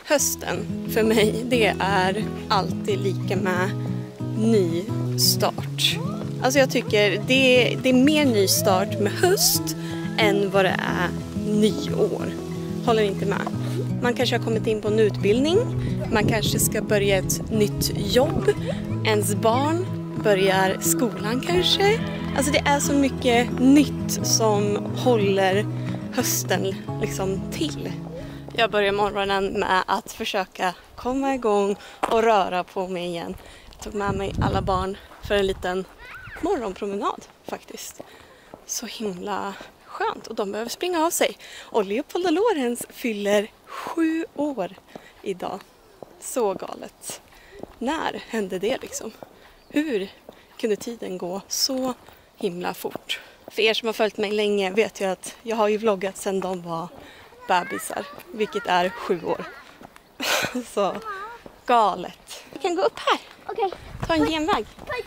Hösten för mig, det är alltid lika med ny start. Alltså jag tycker det är mer ny start med höst än vad det är nyår. Håller inte med. Man kanske har kommit in på en utbildning, man kanske ska börja ett nytt jobb, ens barn börjar skolan kanske. Alltså det är så mycket nytt som håller hösten liksom till. Jag börjar morgonen med att försöka komma igång och röra på mig igen. Jag tog med mig alla barn för en liten morgonpromenad faktiskt. Så himla skönt och de behöver springa av sig. Och Leopold och Lorenz fyller 7 år idag. Så galet. När hände det liksom? Hur kunde tiden gå så himla fort? För er som har följt mig länge vet jag att jag har ju vloggat sedan de var bebisar, vilket är 7 år. Så galet. Vi kan gå upp här. Okej. Ta en genväg.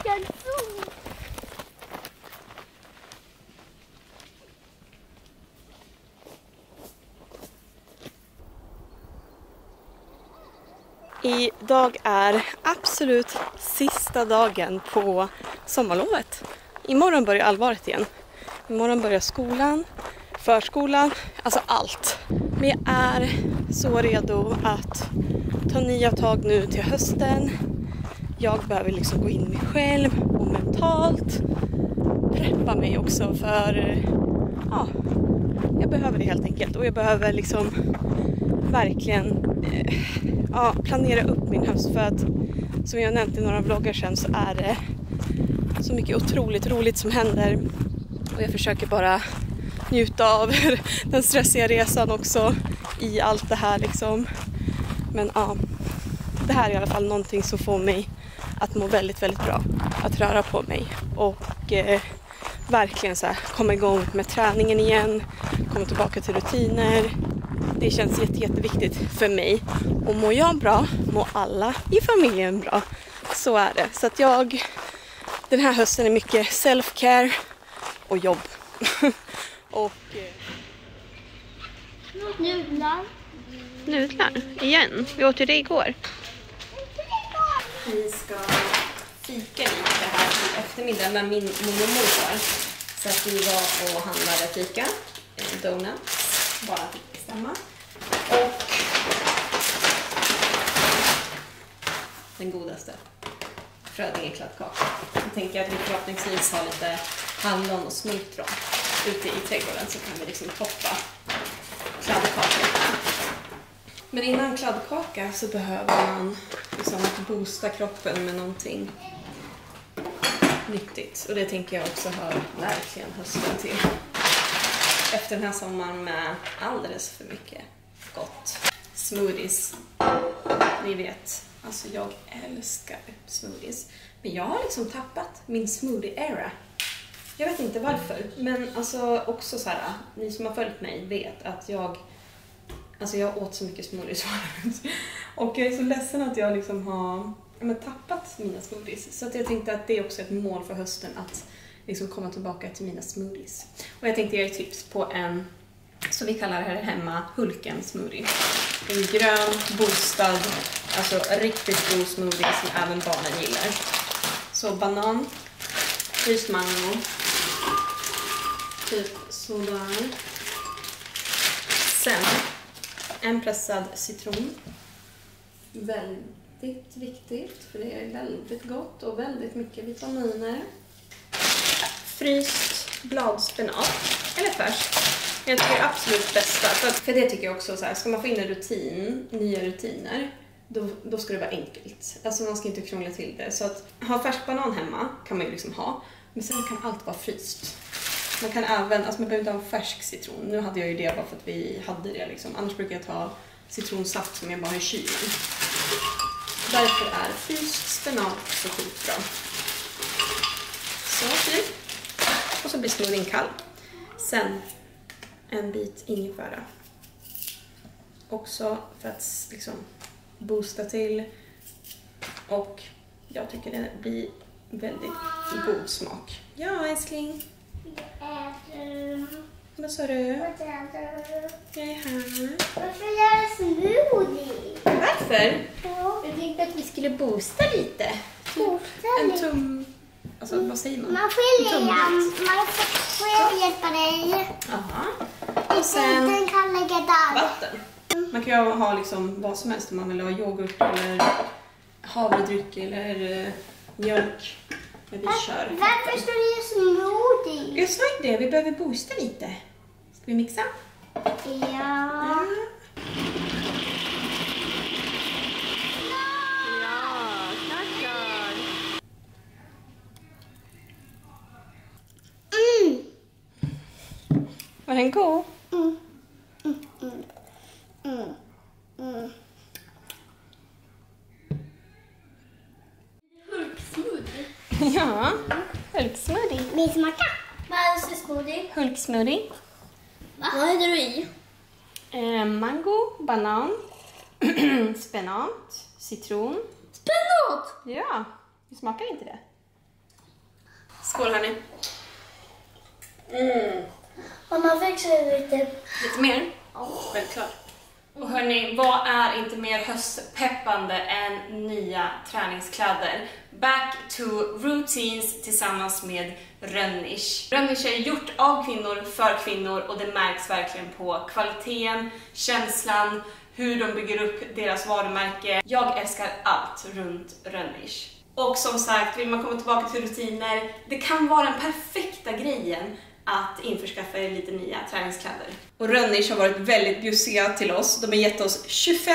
Idag är absolut sista dagen på sommarlovet. Imorgon börjar allvaret igen. Imorgon börjar skolan, förskolan, alltså allt. Men jag är så redo att ta nya tag nu till hösten. Jag behöver liksom gå in mig själv och mentalt preppa mig också för, ja, jag behöver det helt enkelt. Och jag behöver liksom verkligen planera upp min höst för att, som jag nämnt i några vloggar sedan, så är det så mycket otroligt roligt som händer. Och jag försöker bara njuta av den stressiga resan också i allt det här liksom. Men ja, det här är i alla fall någonting som får mig att må väldigt, väldigt bra. Att röra på mig och verkligen så här, komma igång med träningen igen. Komma tillbaka till rutiner. Det känns jätteviktigt för mig. Och mår jag bra, mår alla i familjen bra. Så är det. Så att den här hösten är mycket self-care och jobb. Och nudlar igen. Vi åt ju det igår. Vi ska fika lite här i eftermiddag med min mormor och morfar. Så att vi var och handlade fika, donuts, bara att bestämma. Och den godaste Frödingekladdkaka. Jag tänker att vi förhoppningsvis har lite hallon och smultron ute i trädgården, så kan vi liksom toppa kladdkakan. Men innan kladdkaka så behöver man liksom boosta kroppen med någonting nyttigt. Och det tänker jag också hör verkligen hösten till. Efter den här sommaren med alldeles för mycket gott. Smoothies. Ni vet, alltså jag älskar smoothies. Men jag har liksom tappat min smoothie-era. Jag vet inte varför. Men alltså också så här, ni som har följt mig vet att jag åt så mycket smoothies. Och jag är så ledsen att jag liksom har tappat mina smoothies. Så att jag tänkte att det är också ett mål för hösten att liksom komma tillbaka till mina smoothies. Och jag tänkte ge er tips på en, som vi kallar här hemma, Hulken smoothie. En grön, boostad, alltså riktigt god smoothie som även barnen gillar. Så banan, fryst mango, typ sådär. Sen en pressad citron. Väldigt viktigt, för det är väldigt gott och väldigt mycket vitaminer. Fryst bladspenat, eller färskt. Jag tycker det är absolut bästa. För det tycker jag också så här, ska man få in en rutin, nya rutiner, då ska det vara enkelt. Alltså man ska inte krångla till det. Så att ha färsk banan hemma kan man ju liksom ha. Men sen kan allt vara fryst. Man kan även, alltså man behöver inte ha färsk citron. Nu hade jag ju det bara för att vi hade det liksom. Annars brukar jag ta citronsaft som jag bara har i kylen. Därför är fryst spenat så sjukt bra. Så typ. Och så blir smoothien kall. Sen en bit ingefära. Också för att liksom boosta till. Och jag tycker det blir väldigt god smak. Ja, älskling. Vad sa du? Jag är här. Varför gör jag smoothie? Jennifer, jag tänkte att vi skulle boosta lite. En tum... Alltså, vad säger man? Man får hjälpa dig. Aha. Och sen vatten. Man kan ju ha liksom vad som helst om man vill ha yoghurt eller havredryck eller mjölk. Men vi kör. Varför står det smoothie? Jag sa ju det, vi behöver boosta lite. Ska vi mixa? Ja. Var den god? Hulksmoothie. Ja, hulksmoothie. Min smaka. Vad är det smoothie? Hulksmoothie. Vad är det i? Mango, banan, spenat, citron. Spenat! Ja, vi smakar inte det. Skål hörni. Om man växer lite mer? Självklart. Och hörni, vad är inte mer höstpeppande än nya träningskläder? Back to routines tillsammans med Rönnish. Rönnish är gjort av kvinnor för kvinnor och det märks verkligen på kvaliteten, känslan, hur de bygger upp deras varumärke. Jag älskar allt runt Rönnish. Och som sagt, vill man komma tillbaka till rutiner, det kan vara den perfekta grejen att införskaffa lite nya träningskläder. Och Rönnish har varit väldigt bjussiga till oss. De har gett oss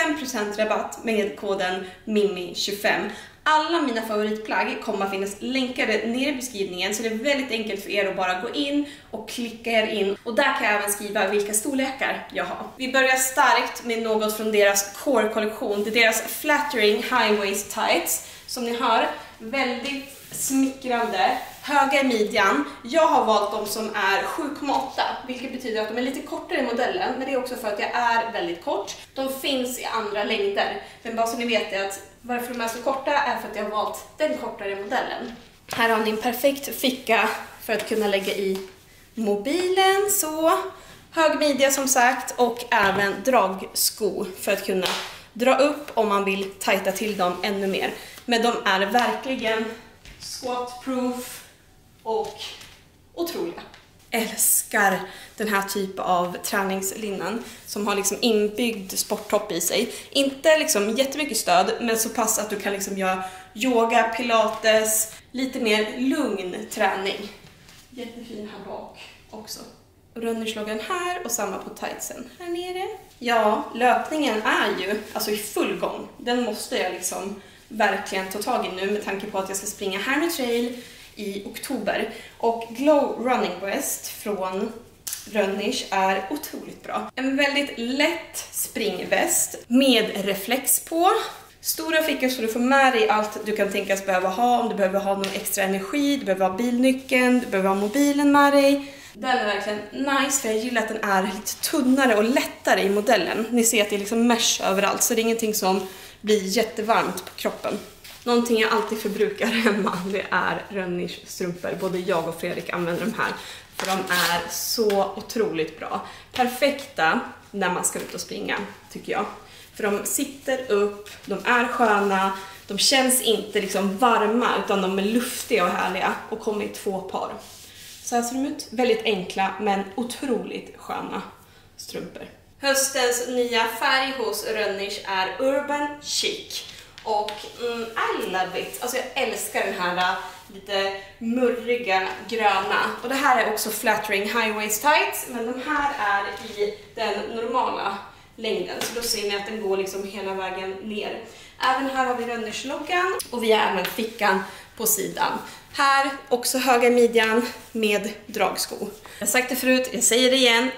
25% rabatt med koden MIMI25. Alla mina favoritplagg kommer att finnas länkade ner i beskrivningen, så det är väldigt enkelt för er att bara gå in och klicka er in. Och där kan jag även skriva vilka storlekar jag har. Vi börjar starkt med något från deras core-kollektion. Det är deras flattering high waist tights. Som ni hör, väldigt smickrande, höga i midjan. Jag har valt de som är 7,8, vilket betyder att de är lite kortare i modellen, men det är också för att jag är väldigt kort. De finns i andra längder, men bara så ni vet är att varför de är så korta är för att jag har valt den kortare modellen. Här har ni en perfekt ficka för att kunna lägga i mobilen, så hög midja som sagt, och även dragsko för att kunna dra upp om man vill tajta till dem ännu mer. Men de är verkligen squat-proof och otroliga. Älskar den här typen av träningslinnen som har liksom inbyggd sporttopp i sig. Inte liksom jättemycket stöd, men så pass att du kan liksom göra yoga, pilates, lite mer lugn träning. Jättefin här bak också. Rönnish-loggan här och samma på tightsen här nere. Ja, löpningen är ju alltså i full gång. Den måste jag liksom verkligen ta tag i nu med tanke på att jag ska springa Hammer Trail i oktober. Och Glow Running Vest från Rönnish är otroligt bra. En väldigt lätt springväst med reflex på. Stora fickor så du får med dig allt du kan tänkas behöva ha. Om du behöver ha någon extra energi, du behöver ha bilnyckeln, du behöver ha mobilen med dig. Den är verkligen nice för jag gillar att den är lite tunnare och lättare i modellen. Ni ser att det är liksom mesh överallt, så det är ingenting som blir jättevarmt på kroppen. Någonting jag alltid förbrukar hemma, det är Rönnish strumpor. Både jag och Fredrik använder de här, för de är så otroligt bra. Perfekta när man ska ut och springa, tycker jag. För de sitter upp, de är sköna, de känns inte liksom varma utan de är luftiga och härliga och kommer i 2 par. Så här ser de ut. Väldigt enkla men otroligt sköna strumpor. Höstens nya färg hos Rönnish är Urban Chic. Och I love it. Alltså jag älskar den här lite murriga gröna. Och det här är också flattering high waist tights. Men de här är i den normala längden. Så då ser ni att den går liksom hela vägen ner. Även här har vi Rönnish-loggan. Och vi har även fickan på sidan. Här också höga midjan med dragsko. Jag har sagt det förut, jag säger det igen.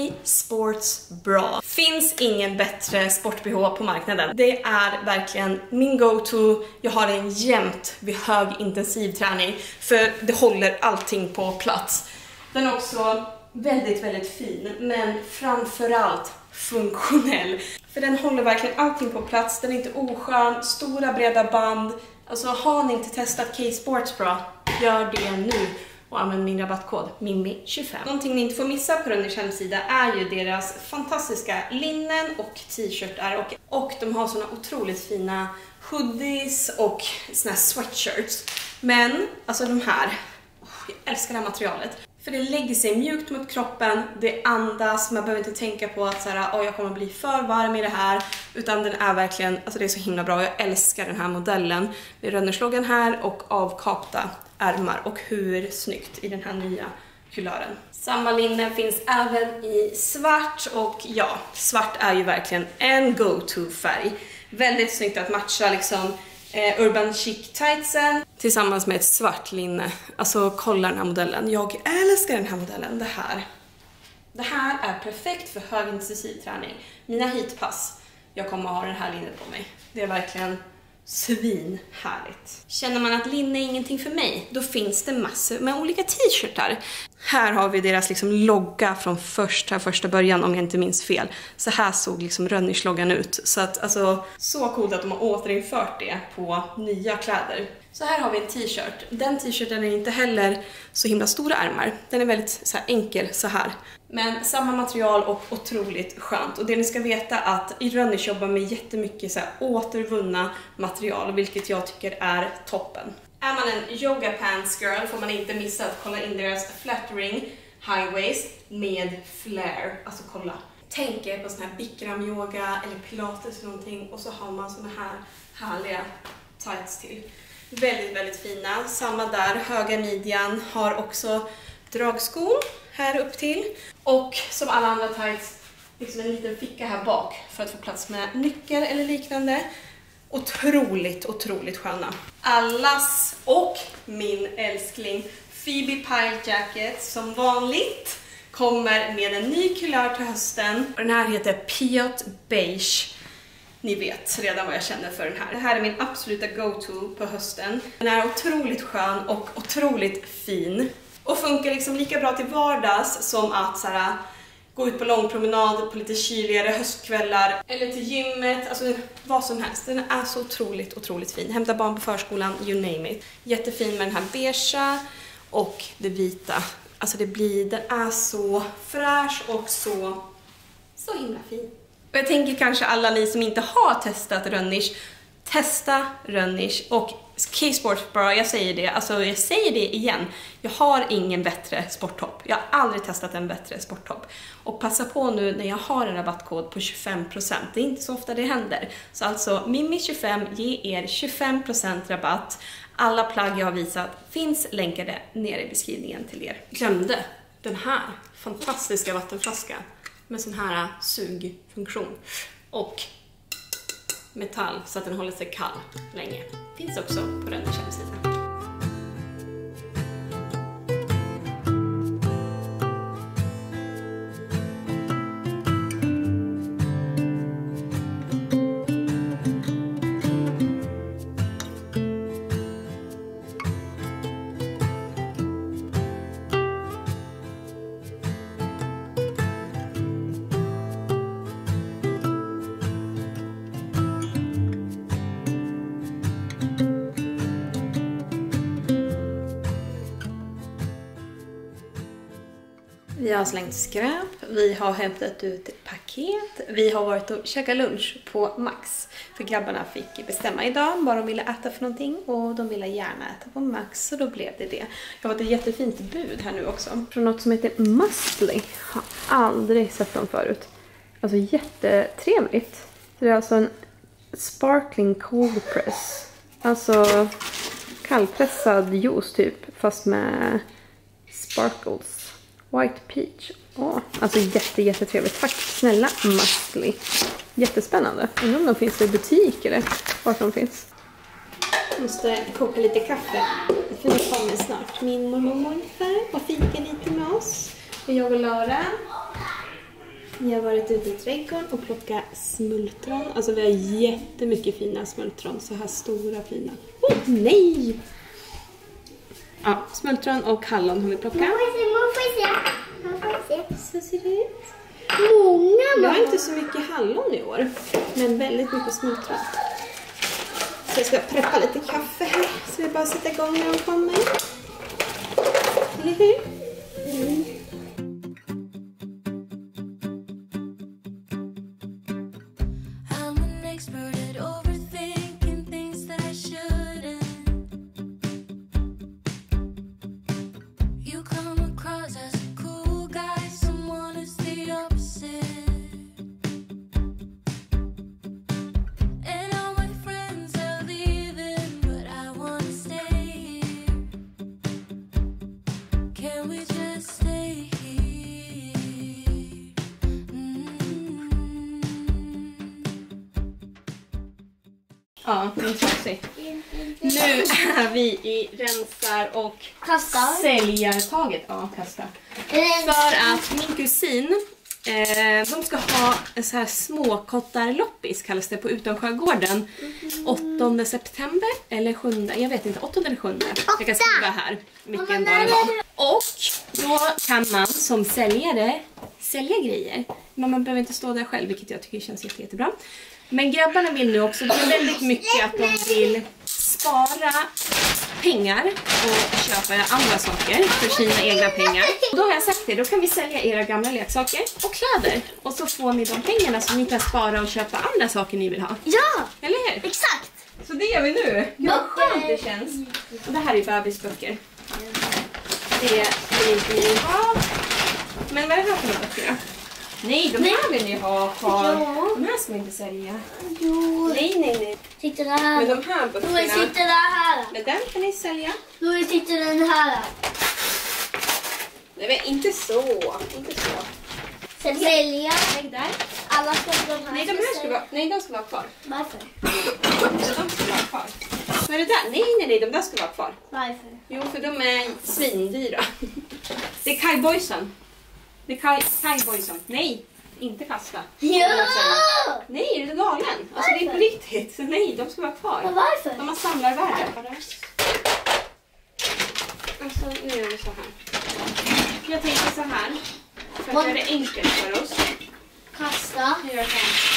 K-Sports Bra. Finns ingen bättre sport-BH på marknaden. Det är verkligen min go-to. Jag har den jämt vid hög intensiv träning. För det håller allting på plats. Den är också väldigt, väldigt fin. Men framförallt funktionell. För den håller verkligen allting på plats. Den är inte oskön, stora breda band. Alltså har ni inte testat K-Sports Bra, gör det nu. och använd min rabattkod MIMI25. Någonting ni inte får missa på Rönnies hemsida är ju deras fantastiska linnen och t-shirtar och de har såna otroligt fina hoodies och såna här sweatshirts. Men alltså de här, jag älskar det här materialet. För det lägger sig mjukt mot kroppen, det andas, man behöver inte tänka på att så här, jag kommer bli för varm i det här. Utan den är verkligen, alltså det är så himla bra. Jag älskar den här modellen med Rönnersloggan här och avkapta ärmar. Och hur snyggt i den här nya kulören. Samma linne finns även i svart och ja, svart är ju verkligen en go-to-färg. Väldigt snyggt att matcha liksom Urban Chic tightsen tillsammans med ett svart linne. Alltså kolla den här modellen. Jag älskar den här modellen. Det här är perfekt för högintensiv träning. Mina heatpass, jag kommer att ha den här linnet på mig. Det är verkligen svinhärligt. Känner man att linne är ingenting för mig, då finns det massor med olika t-shirtar. Här har vi deras liksom logga från första början, om jag inte minns fel. Så här såg liksom Rönnies-loggan ut. Så att alltså, så coolt att de har återinfört det på nya kläder. Så här har vi en t-shirt. Den t-shirten är inte heller så himla stora ärmar. Den är väldigt så här enkel så här. Men samma material och otroligt skönt. Och det ni ska veta att Rönnies jobbar med jättemycket så här återvunna material, vilket jag tycker är toppen. Är man en yoga pants girl får man inte missa att kolla in deras flattering high waist med flare. Alltså kolla. Tänk er på sån här Bikram yoga eller pilates eller någonting och så har man såna här härliga tights till. Väldigt, väldigt fina. Samma där, höga midjan, har också dragskor här upp till. Och som alla andra tights, liksom en liten ficka här bak för att få plats med nyckel eller liknande. Otroligt, otroligt sköna. Allas och min älskling Phoebe Pile Jacket som vanligt kommer med en ny kulör till hösten. Och den här heter Piot Beige. Ni vet redan vad jag känner för den här. Det här är min absoluta go-to på hösten. Den är otroligt skön och otroligt fin. Och funkar liksom lika bra till vardags som att så här, gå ut på långpromenad på lite kyligare höstkvällar. Eller till gymmet, alltså vad som helst. Den är så otroligt, otroligt fin. Hämta barn på förskolan, you name it. Jättefin med den här beigea och det vita. Alltså den är så fräsch och så himla fin. Och jag tänker kanske alla ni som inte har testat Rönnies, testa Rönnies och K-Sport Bra, jag säger det igen. Jag har ingen bättre sporttopp. Jag har aldrig testat en bättre sporttopp. Och passa på nu när jag har en rabattkod på 25%. Det är inte så ofta det händer. Så alltså Mimi25 ger er 25% rabatt. Alla plagg jag har visat finns länkade nere i beskrivningen till er. Glömde den här fantastiska vattenflaskan med sån här sugfunktion och metall så att den håller sig kall länge. Finns också på Rönnies hemsida. Vi har slängt skräp, vi har hämtat ut paket, vi har varit och käkat lunch på Max. För grabbarna fick bestämma idag vad de ville äta för någonting och de ville gärna äta på Max så då blev det det. Jag har fått ett jättefint bud här nu också. Från något som heter Musli. Har aldrig sett dem förut. Alltså jättetrevligt. Det är alltså en sparkling cold press. Alltså kallpressad juice typ fast med sparkles. White peach. Alltså jättetrevligt. Tack snälla Musli. Jättespännande. Undrar om de finns i butik eller vart de finns. Jag måste koka lite kaffe. För det kommer snart. Min mormor ungefär och fika lite med oss. Och jag och Laura. Vi har varit ute i trädgården och plockat smultron. Alltså vi har jättemycket fina smultron. Så här stora fina. Nej! Ja, smultron och hallon har vi plockat. Man får se. Så ser det ut. Många. Jag har inte så mycket hallon i år. Men väldigt mycket smultron. Så jag ska preppa lite kaffe här. Så vi bara sätta igång när de kommer. Eller hur? Ja, den är trasig. Nu är vi i rensar och säljartaget. Ja, kasta. För att min kusin, de ska ha en så här småkottarloppis kallas det på Utansjögården. 8 september eller 7, jag vet inte, 8 eller 7. Jag kan skriva här vilken dag det var. Och då kan man som säljare sälja grejer. Men man behöver inte stå där själv, vilket jag tycker känns jättebra. Men grabbarna vill nu också väldigt mycket att de vill spara pengar och köpa andra saker för sina egna pengar. Och då har jag sagt det, då kan vi sälja era gamla leksaker och kläder. Och så får ni de pengarna som ni kan spara och köpa andra saker ni vill ha. Ja! Eller hur? Exakt! Så det gör vi nu. Gud vad skönt det känns. Och det här är bebisböcker. Det är inte ni ha. Men vad är det här för böcker då? Nej, de här vill ni ha kvar. Ja. De här ska vi inte sälja. Jo. Nej. Sitter det här. Men de här böckerna. Då sitter det här. Men den kan ni sälja. Då sitter den här. Nej, men inte så. Inte så. Sälja. Lägg där. Alla ska de här. Nej, de här ska vara. Nej, de ska vara kvar. Varför? De ska vara kvar. Vad är det där? Nej, de där ska vara kvar. Varför? Jo, för de är svindyra. Det är Kajboysen. Det är Kajboysen. Nej, inte kasta. Ja! Nej, är du galen? Alltså det är på riktigt. Nej, de ska vara kvar. Och varför? De har samlarvärde. Alltså, nu gör vi så här. Jag tänker så här. För att göra det enkelt för oss. Kasta. Jag gör så här.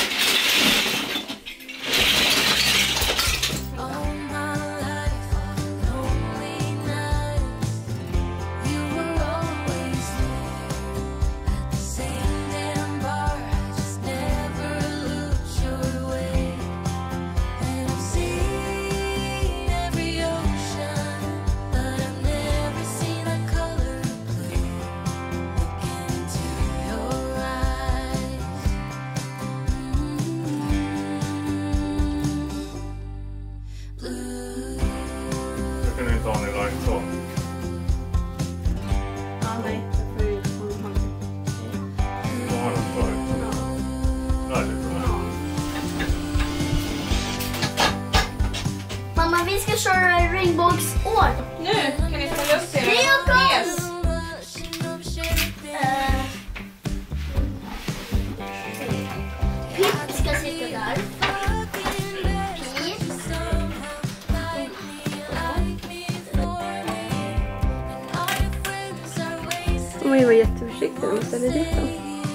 Mamma, vi ska köra regnbågsår. Nu kan ni ställa upp er. Yes. Pitt ska sitta där. Oj, var jätteförsiktig när man ställer dit dem.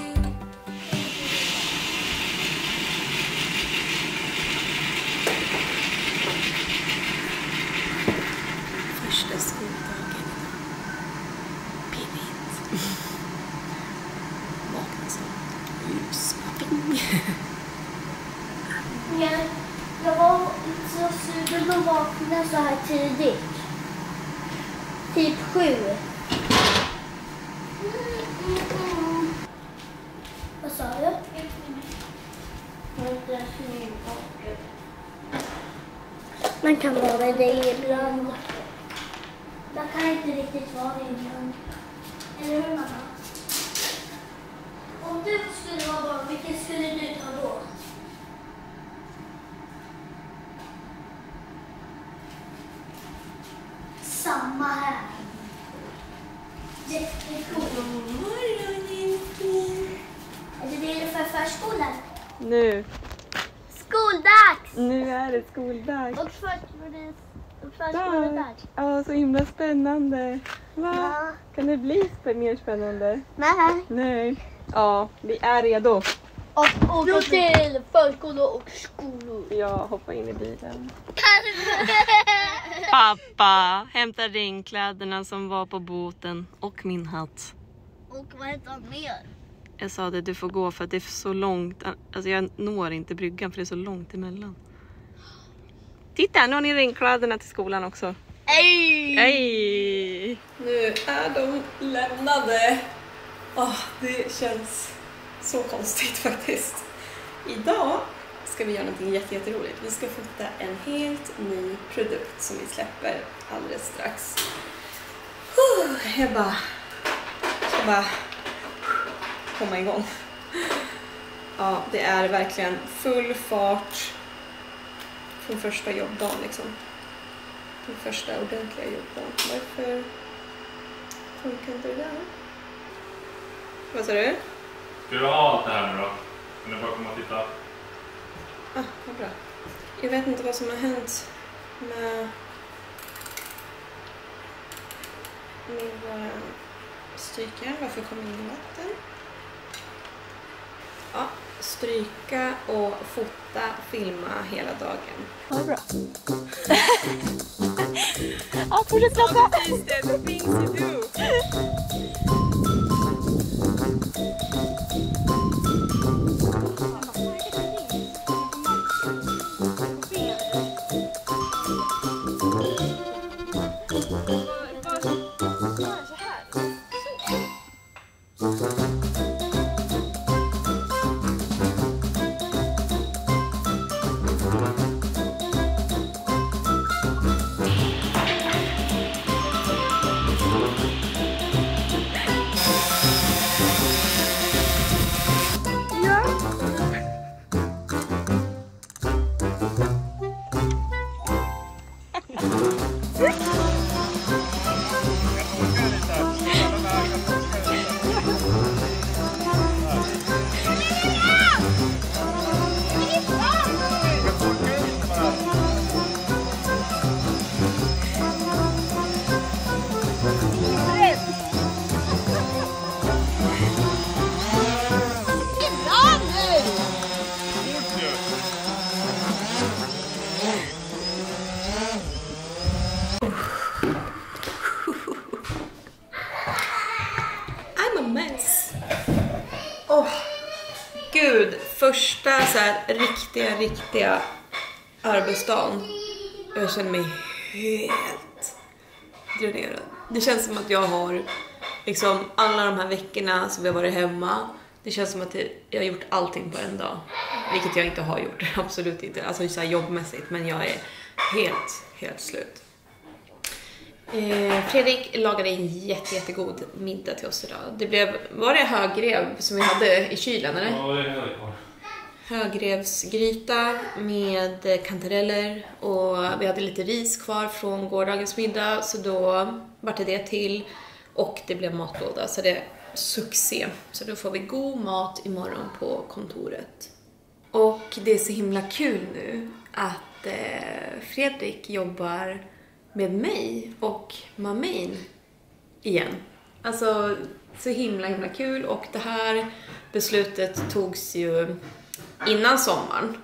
Första skoldagen. Pinnigt. Vakna snart. Ljuspapping. Jag var så sugen att vakna så här tidigt. Typ 7. Vad sa du? Man kan vara det ibland. Man kan inte riktigt vara det ibland. Eller hur, mamma? Om du skulle vara barn, vilket skulle du ta då? Samma här. Jättekul. Är det för förskolan? Nu. Skoldags! Nu är det skoldags. Och förskoledags. Ja, så himla spännande. Va? Ja. Kan det bli mer spännande? Nej. Nej. Ja, vi är redo. Och åka till förskolor och skolor. Jag hoppar in i bilen. Pappa hämtar regnkläderna som var på båten och min hatt. Och vad heter han mer? Jag sa det, du får gå för att det är så långt. Alltså jag når inte bryggan för det är så långt emellan. Titta, nu har ni regnkläderna till skolan också. Hej! Nu är de lämnade. Det känns så konstigt faktiskt. Idag ska vi göra någonting jätteroligt. Vi ska fota en helt ny produkt som vi släpper alldeles strax. Jag ska bara komma igång. Ja, det är verkligen full fart från första jobbdagen liksom. Den första ordentliga jobbdagen. Varför funkar inte det där? Vad sa du? Ska du ha allt det här nu då? Kan du bara komma och titta? Vad bra. Jag vet inte vad som har hänt med våra strykjärn. Varför kom in vatten? Ja, stryka och fota, filma hela dagen. Ja, bra. Ja, fortsätt prata. The things you do. Gud, första så här riktiga arbetsdagen. Jag känner mig helt dränerad. Det känns som att jag har liksom alla de här veckorna som vi har varit hemma. Det känns som att jag har gjort allting på en dag. Vilket jag inte har gjort, absolut inte. Alltså så här jobbmässigt, men jag är helt slut. Fredrik lagade en jättegod middag till oss idag. Var det högrev som vi hade i kylen, eller? Ja, det är kvar. Högrevsgryta med kantareller och vi hade lite ris kvar från gårdagens middag, så då var det till och det blev matlåda, så det är succé. Så då får vi god mat imorgon på kontoret. Och det är så himla kul nu att Fredrik jobbar med mig och Mamain igen. Alltså så himla kul, och det här beslutet togs ju innan sommaren.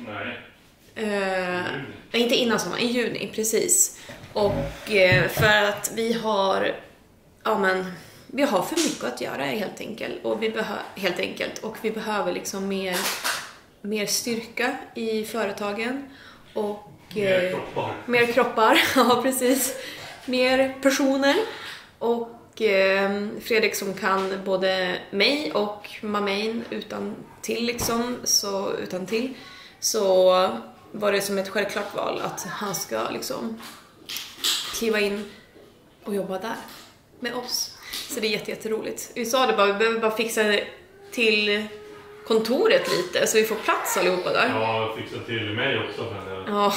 Nej. Inte innan sommaren, i juni, precis. Och för att vi har för mycket att göra helt enkelt, och vi behöver liksom mer styrka i företagen och mer kroppar. Ja, precis. Mer personer. Och Fredrik som kan både mig och Mamain utan till, så var det som ett självklart val att han ska liksom kliva in och jobba där med oss. Så det är jätteroligt. Vi sa det bara, vi behöver bara fixa till kontoret lite så vi får plats allihopa där. Ja, fixa till mig också. Ja.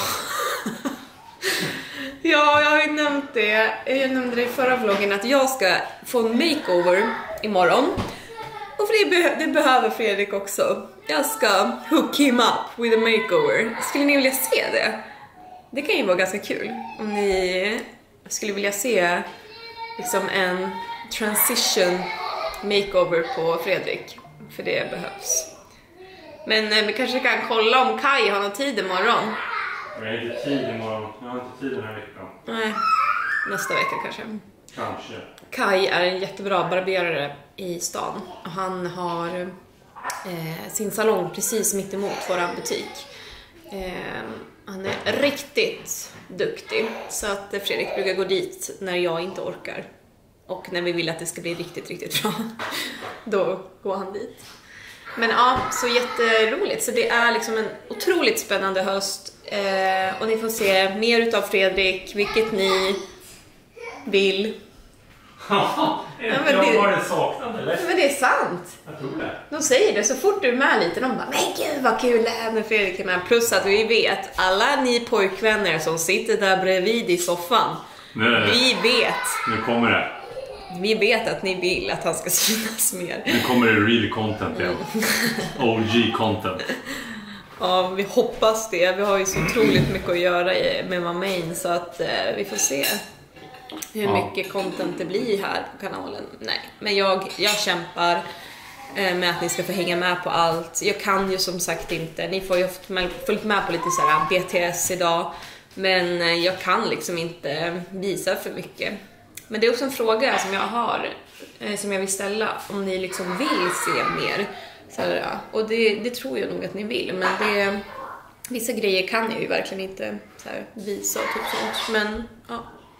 Ja, jag har ju nämnt det. Jag nämnde det i förra vloggen att jag ska få en makeover imorgon. Och för det behöver Fredrik också. Jag ska hook him up with a makeover. Skulle ni vilja se det? Det kan ju vara ganska kul om ni skulle vilja se liksom en transition makeover på Fredrik. För det behövs. Men vi kanske kan kolla om Kai har någon tid imorgon. Jag har inte tid imorgon. Jag har inte tid den här veckan. Nej, nästa vecka kanske. Kanske. Kai är en jättebra barberare i stan. Och han har sin salong precis mitt emot våran butik. Han är riktigt duktig. Så att Fredrik brukar gå dit när jag inte orkar. Och när vi vill att det ska bli riktigt, riktigt bra. Då går han dit. Men ja, så jätteroligt. Så det är liksom en otroligt spännande höst. Och ni får se mer utav Fredrik, vilket ni vill. Jag var det saknad, eller? Men det är sant. Jag tror det. De säger det så fort du är med lite. De bara, men gud vad kul det är med Fredrik är med. Plus att vi vet, alla ni pojkvänner som sitter där bredvid i soffan. Nej. Vi vet. Nu kommer det. Vi vet att ni vill att han ska synas mer. Nu kommer det real content igen. OG content. Ja, vi hoppas det. Vi har ju så otroligt mycket att göra med Mamain. Så att vi får se hur mycket content det blir här på kanalen. Nej, men jag kämpar med att ni ska få hänga med på allt. Jag kan ju som sagt inte. Ni får ju följt med på lite så här BTS idag. Men jag kan liksom inte visa för mycket. Men det är också en fråga som jag har, som jag vill ställa, om ni liksom vill se mer. Så här, och det tror jag nog att ni vill, men vissa grejer kan jag ju verkligen inte så här, visa och typ sånt. Men ja.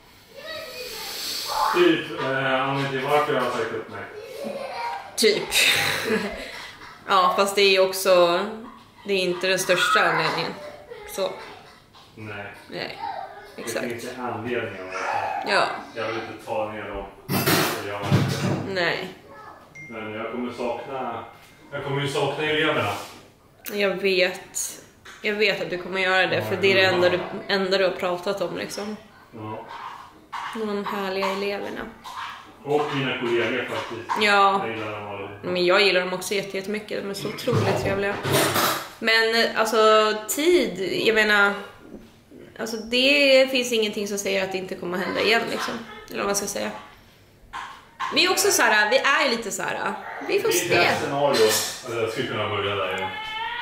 Typ, anledningen till varför jag har sagt upp mig. Typ. Ja, fast det är ju också, det är inte den största anledningen. Så. Nej. Exakt. Det finns en anledning av det. Ja. Jag vill inte ta ner dem. Nej. Men jag kommer ju sakna eleverna. Jag vet att du kommer göra det, för det är det enda du har pratat om liksom. Ja. De härliga eleverna. Och mina kollegor faktiskt. Ja. Jag gillar dem. Men jag gillar dem också jättemycket. De är så otroligt trevliga. Men alltså tid, jag menar, alltså det finns ingenting som säger att det inte kommer att hända igen liksom. Eller vad man ska säga. Vi är också så här, vi är ju lite så här, vi får se. Det är ett scenario. Alltså jag skulle kunna börja där igen.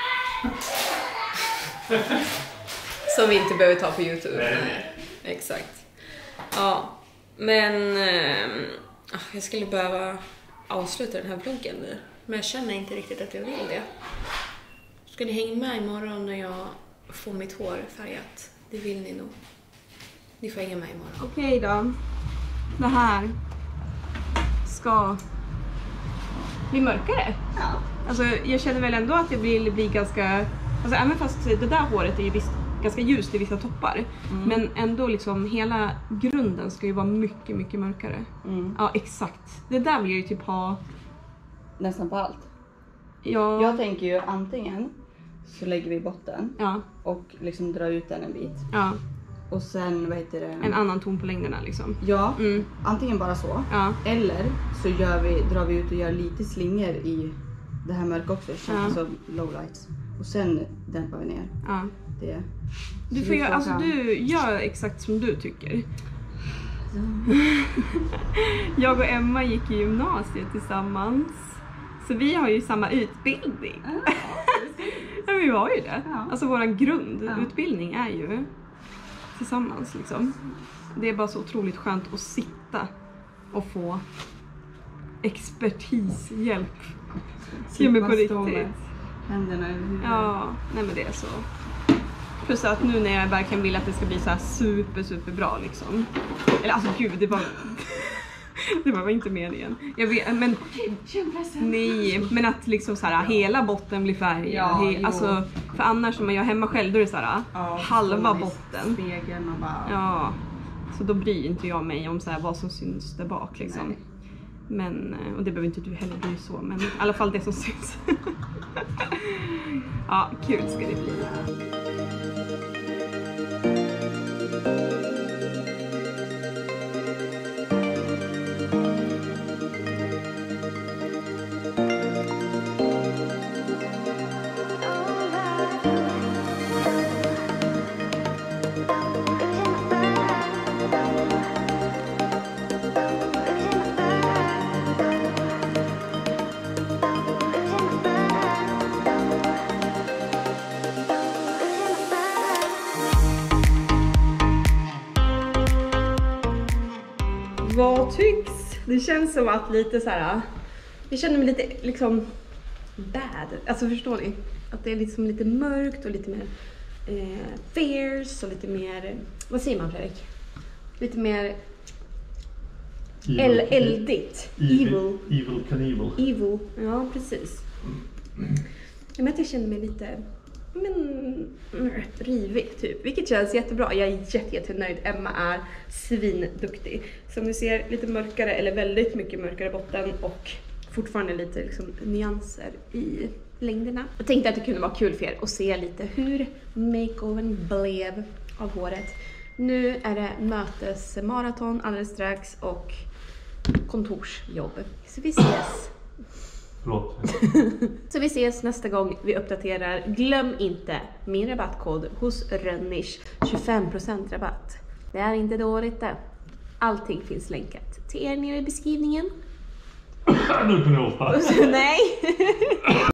Som vi inte behöver ta på YouTube. Nej. Exakt. Ja, men jag skulle behöva avsluta den här vloggen nu. Men jag känner inte riktigt att jag vill det. Ska ni hänga med imorgon när jag får mitt hår färgat? Det vill ni nog. Ni får hänga med imorgon. Okej då. Det här ska bli mörkare. Ja. Alltså jag känner väl ändå att det blir ganska... Alltså även fast det där håret är ju visst ganska ljust i vissa toppar. Men ändå liksom hela grunden ska ju vara mycket, mycket mörkare. Ja, exakt. Det där vill jag ju typ ha... Nästan på allt. Ja. Jag tänker ju antingen så lägger vi botten och liksom drar ut den en bit. Ja. Och sen, vad heter det? En angon ton på längderna liksom. Ja, antingen bara så. Ja. Eller så drar vi ut och gör lite slingor i det här mörka också. Alltså lowlights. Och sen dämpar vi ner. Ja. Det. Du får göra, alltså du gör exakt som du tycker. Jag och Emma gick i gymnasiet tillsammans. Så vi har ju samma utbildning. Ja, vi har ju det. Ja. Alltså våran grundutbildning är ju tillsammans liksom. Det är bara så otroligt skönt att sitta och få expertishjälp. Ja, men på riktigt. Händerna över huvudet. Ja, nej men det är så. Plus att nu när jag verkligen vill att det ska bli så här super bra liksom. Eller alltså gud, det var inte meningen. Jag vet, men nej, men att liksom så här hela botten blir färgad. Ja, alltså för annars om man gör hemma själv då är det så här halva botten. Spegeln och bara. Ja. Så då bryr inte jag mig om så här vad som syns där bak liksom. Nej. Men och det behöver inte du heller bry så, men i alla fall det som syns. Ja, kul ska det bli. Vad tycks? Det känns som att lite så här. Jag känner mig lite liksom bad. Alltså förstår ni? Att det är liksom lite mörkt och lite mer fierce och lite mer, vad säger man Fredrik? Lite mer eldigt. Evil Knievel. Evil, ja precis. Jag att jag känner mig lite rivig typ, vilket känns jättebra. Jag är jättenöjd. Emma är svinduktig. Som ni ser, lite mörkare eller väldigt mycket mörkare botten och fortfarande lite liksom nyanser i längderna. Jag tänkte att det kunde vara kul för er att se lite hur makeovern blev av håret. Nu är det mötesmaraton alldeles strax och kontorsjobb. Så vi ses. Förlåt. Så vi ses nästa gång vi uppdaterar. Glöm inte min rabattkod hos Rönnish. 25% rabatt. Det är inte dåligt det. Allting finns länkat till er nere i beskrivningen. Nu kan jag hoppa. Nej.